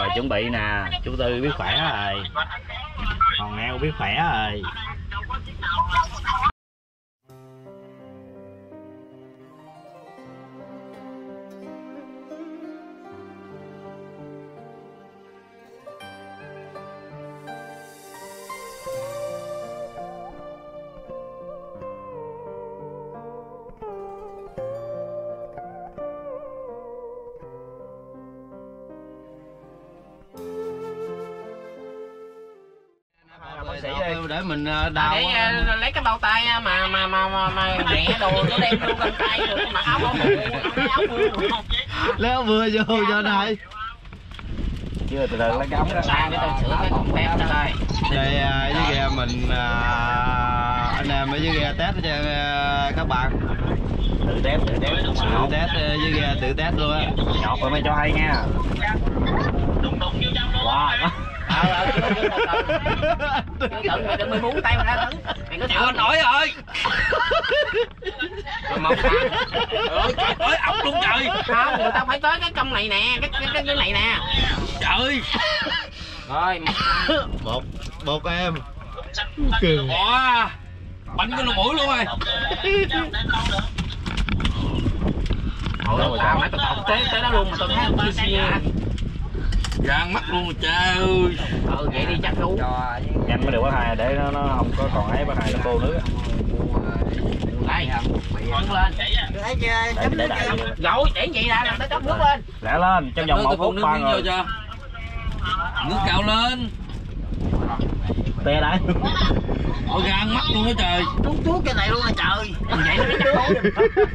Rồi chuẩn bị nè, chú Tư biết khỏe rồi, còn Neo biết khỏe rồi. Để mình đào để lấy cái bao tay mà mẹ đồ nó đem vô con tay rồi mặc áo bảo hộ áo mưa lấy áo mưa vô cho này Chưa từ từ lấy cái ống ra sang cái tôi sửa cái con test ra thôi. Đây với ghe mình anh em ở dưới ghe test cho các bạn. Tự test tự test với ghe tự test luôn á. Nhọt rồi mày cho hay nha. Wow. Đừng mày muốn tay mà ra đứng. Mày có chịu nổi rồi. Một thằng. Trời ơi, ốc luôn trời. Không, người ta phải tới cái công này nè, cái này nè. Trời. Rồi, một em. Wow. Bánh cái lỗ mũi luôn rồi. Ôi, tao tới đó luôn mà tôi thấy không chia xia. Giang mắt luôn trời. Vậy đi chắc luôn. Nhanh mới được bác hai để nó không có còn ấy bác hai nó cô nước. Đây, đứng lên. Để đại. Rồi, để vậy là tới chốc nước lên. Lẹ lên, trong vòng 1 phút qua rồi. Nước cao lên. Tè lại. Ôi gan mắt luôn á trời. Tuốt cái này luôn là trời. Vậy nó chắc luôn.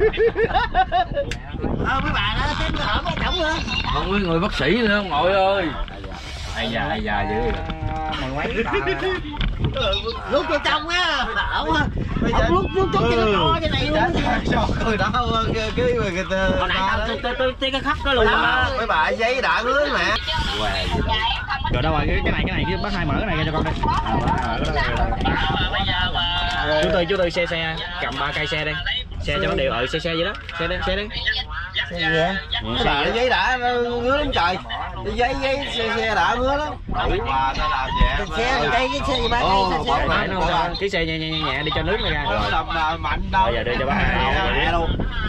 Mấy bà đó tính hở mấy chổng nữa. Không có người bác sĩ nữa ông nội ơi. Ai già dữ rồi. Mày quấy bà. Lúc cho trong á, đỡ quá. Bây giờ lúc chút cho nó to cái này luôn. Sao cười đó cái người ta. Hồi nãy tôi cái khắp đó luôn mà. Mấy bà giấy đã hứa mẹ. Rồi đâu rồi cái này bác hai mở cái này ra cho con đây. Chú Tư xe cầm 3 cây xe đây. Xe cho nó đều xe vậy đó. Xe đi. Xe gì vậy? Cái giấy đã ngứa lắm trời. Cái giấy xe đã ngứa lắm. Bà nó làm vậy. Cái xe gì ba cái xe nhẹ đi cho nước nó ra. Rồi làm mạnh đâu. Bây giờ đưa cho bác hai nhẹ luôn.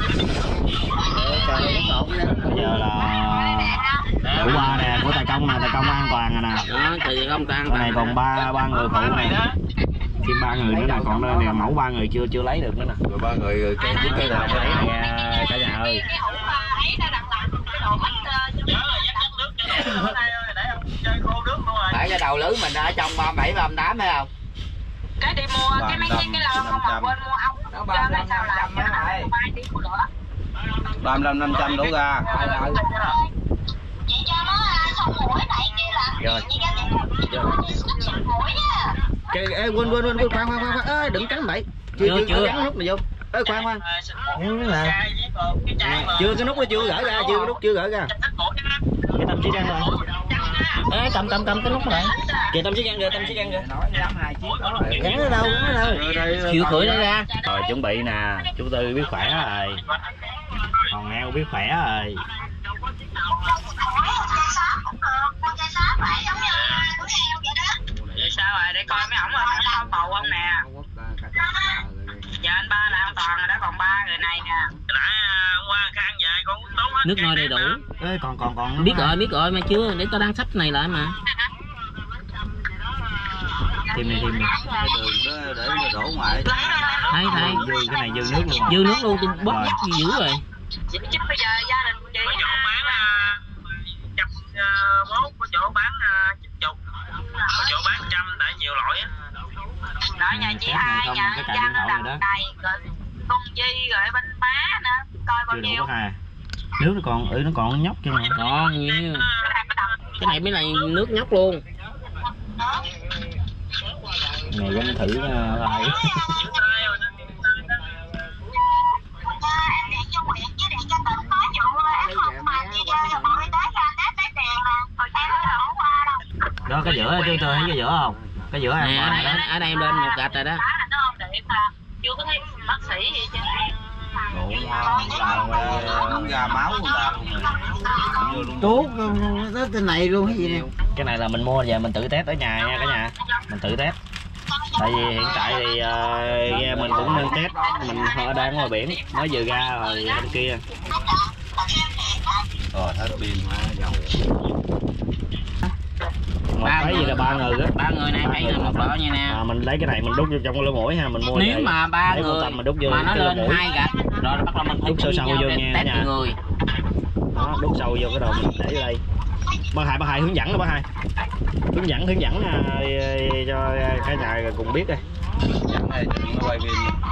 Bây giờ là bữa qua nè của tài công an toàn rồi nè. Thì không tan. Cái này còn ba người phụ này. Thêm 3 người nữa là còn nè, mẫu 3 người chưa lấy được nữa nè. Rồi 3 người cái nào lấy này cả nhà ơi. Phải cái đầu lưới mình ở trong 37 38 hay không? Cái đi mua cái mấy cái lon không mà quên mua ống. Đó 35 500 á này. 35 500 đổ ra. Chị cho nó xong mũi này kia là. Rồi. Quên khoan ơi đừng cắn bậy. Chưa cắn nút này vô. Ê khoan. Chưa cái nút nó chưa gỡ ra, chưa gỡ ra. Cái tâm chiếc ăn rồi. Ê cầm cái nút này. Kìa tâm chiếc ăn kìa. Gắn ở đâu? Chưa khởi nó ra. Rồi chuẩn bị nè, chú Tư biết khỏe rồi. Còn Neo biết khỏe rồi. Vậy sao rồi, để coi mấy ổng có bầu không nè. Giờ anh ba là an toàn rồi đó, còn 3 người này nè. Nãy qua Khang về con tốn hết. Nước nôi đầy đủ. Ê còn Biết rồi mà chưa, để tao đang sắp này lại mà. Thêm này. Để đổ ngoài. Thấy. Dư cái này dư nước luôn. Dư nước luôn, tôi bóp nhắc dữ rồi. Chứ bây giờ gia đình chị có chỗ bán 140, có chỗ bán 90, có chỗ bán 100 tại nhiều loại á. Đó nhà chị hai, nhà Giang nó đặt đầy, rồi con Di, rồi bên má nữa, coi bao nhiêu. Nước nó còn nhóc chứ mà. Đó, cái này mới là nước nhóc luôn. Này dám thử lại. Đó cái giữa tôi thấy cái giữa không? Cái giữa nè, ở đây em lên một gạch rồi đó. Chưa có thấy bác sĩ gì chứ. Ra máu người ta luôn. Tốt tới tên này luôn cái gì nè. Cái này là mình mua về mình tự test ở nhà nha cả nhà, mình tự test. Tại vì hiện tại thì ghe mình cũng nên test, mình đang ngoài biển mới vừa ra rồi bên kia. Rồi hết pin dầu. Một cái gì là 3 người đó. 3 người này 7 người một lọ như nè. Mình lấy cái này mình đút vô trong cái lỗ mũi ha, mình mua. Nếu mà 3 người mình đút vô mà nó lên 2 gạch rồi bắt đầu mình đút sâu sâu vô nha test người. Đó, đút sâu vô cái đầu mình để đây. Bác Hai hướng dẫn đó bác Hai. Hướng dẫn cho cả nhà cùng biết đây. Dẫn này cho nó quay phim.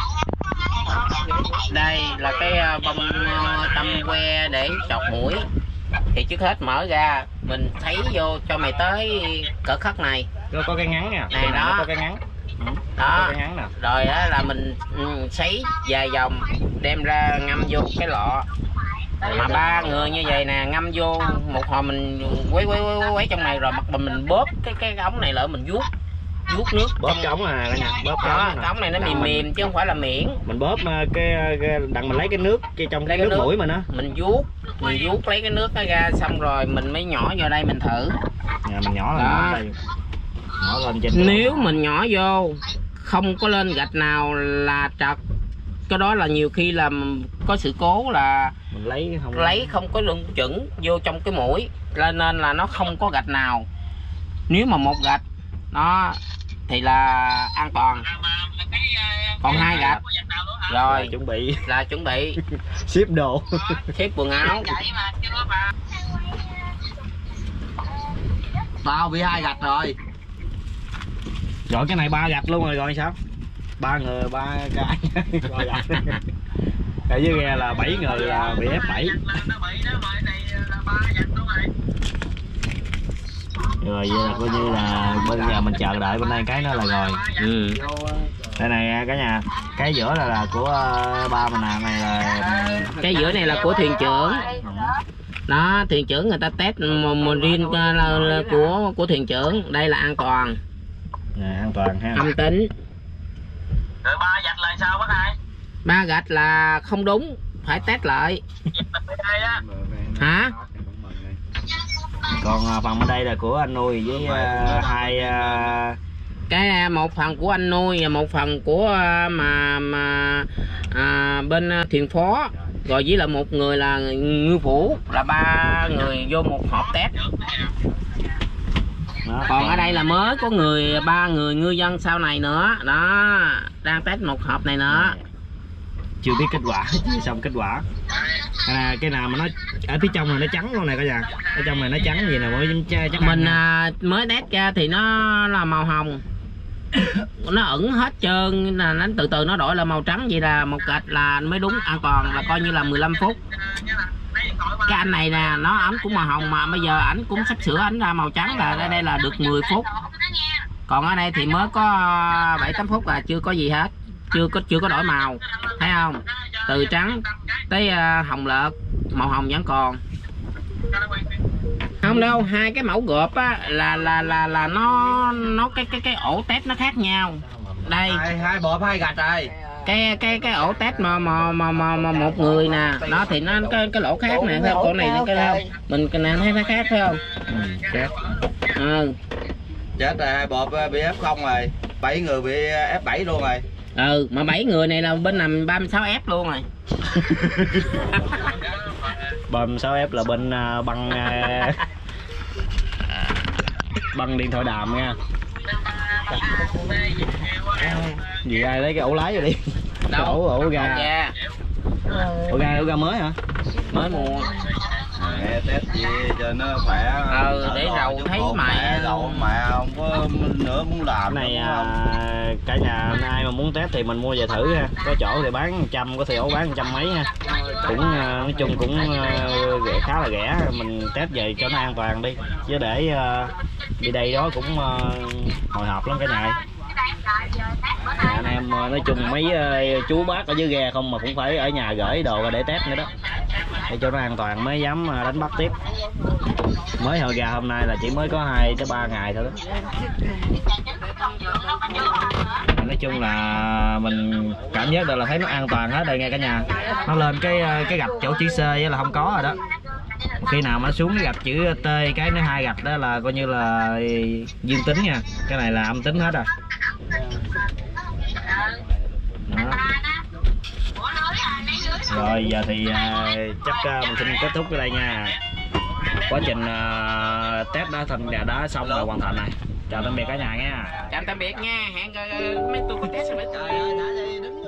Đây là cái bông tăm que để chọc mũi. Thì trước hết mở ra mình thấy vô cho mày tới cỡ khắc này. Có cái ngắn nha. Này đó. Có cái ngắn. Đó. Có cái ngắn nè. Rồi đó là mình sấy vài vòng đem ra ngâm vô cái lọ. Mà 3 người như vậy nè, ngâm vô một hồi mình quấy trong này rồi mặt mình bóp cái ống này lại mình vuốt nước Bóp cái ống à cả nhà, bóp đó, cái ống này nó mềm chứ không phải là miễn. Mình bóp cái đặng mình lấy cái nước trong cái nước mũi mà nó. Mình vuốt lấy cái nước nó ra xong rồi mình mới nhỏ vô đây mình thử. Nhà mình nhỏ lên đây. Nhỏ lên trên. Nếu mình nhỏ vô không có lên gạch nào là trật, cái đó là nhiều khi là có sự cố là mình lấy không có lượng chuẩn vô trong cái mũi, nên là nó không có gạch nào. Nếu mà một gạch nó thì là an toàn, còn 2 gạch rồi chuẩn bị ship đồ ship quần áo. Tao bị 2 gạch rồi. Rồi cái này 3 gạch luôn rồi sao? 3 người 3 cái. Ở dưới ghe là 7 người là bị F7. Rồi vậy là coi như là bên nhà mình chờ đợi bên đây cái nó là rồi. Đây này cả nhà, cái giữa là của ba mình làm này là cái giữa này là của thuyền trưởng. Đó, thuyền trưởng người ta test một riêng là của thuyền trưởng. Đây là an toàn. An toàn ha. Âm tính. Rồi 3 gạch là sao bác Hai? 3 gạch là không đúng, phải test lại. Hả? Còn phần bên đây là của anh nuôi với hai cái một phần của anh nuôi và một phần của bên thuyền phó, rồi với là một người là ngư phủ, là 3 người vô một hộp test. Đó, còn ở đây là mới có 3 người ngư dân sau này nữa đó, đang test một hộp này nữa, chưa biết kết quả. Xong kết quả cái nào mà nó ở phía trong này nó trắng luôn này cả nhà, ở trong này nó trắng gì nào mới chắc mình mới test ra thì nó là màu hồng, nó ẩn hết trơn, là nó từ từ nó đổi là màu trắng, vậy là một gạch là mới đúng an toàn, là coi như là 15 phút. Cái anh này nè, nó ảnh cũng màu hồng mà bây giờ ảnh cũng sắp sửa ảnh ra màu trắng, là đây là được 10 phút. Còn ở đây thì mới có 7-8 phút là chưa có gì hết, chưa có đổi màu, thấy không? Từ trắng tới hồng lợt, màu hồng vẫn còn. Không đâu, 2 cái mẫu gộp á là nó cái ổ test nó khác nhau. Đây 2 bộp 2 gạch rồi. Cái ổ test mà một người nè, nó thì nó cái lỗ khác nè, theo con này cái đâu mình cái này thấy nó khác phải không? Khác. Chết rồi, 2 bộp bị F0 rồi, 7 người bị F7 luôn rồi. Mà 7 người này là bên nằm 36F luôn rồi. 36F là bên băng băng điện thoại đàm nha. Gì ai lấy cái ổ lái rồi đi. Đâu? Ổ ga. Ổ ga mới hả? Mới mua. Test gì cho nó khỏe. Để rầu thấy mày rầu mẹ không có nữa muốn làm. Cái này cả nhà ai mà muốn test thì mình mua về thử ha. Có chỗ thì bán 100, có chỗ bán 100 mấy ha. Cũng nói chung cũng khá là rẻ, mình test về cho nó an toàn đi. Chứ để đi đây đó cũng hồi hộp lắm cả nhà. Anh em nói chung mấy chú bác ở dưới ghe không mà cũng phải ở nhà gửi đồ ra để test nữa đó, để cho nó an toàn mới dám đánh bắt tiếp. Mới hồi gà hôm nay là chỉ mới có 2 tới 3 ngày thôi đó. Nói chung là mình cảm giác được là thấy nó an toàn hết đây nghe cả nhà. Nó lên cái gạch chỗ chữ C với là không có rồi đó. Khi nào mà xuống cái gạch chữ T cái nó 2 gạch đó là coi như là dương tính nha. Cái này là âm tính hết rồi. Đó. Rồi giờ thì chắc mình xin kết thúc ở đây nha. Quá trình test đá thành gà đá xong rồi hoàn thành này. Chào tạm biệt cả nhà nha. Chào tạm biệt nha. Hẹn mấy tôi test rồi. Trời ơi, đã gì đứng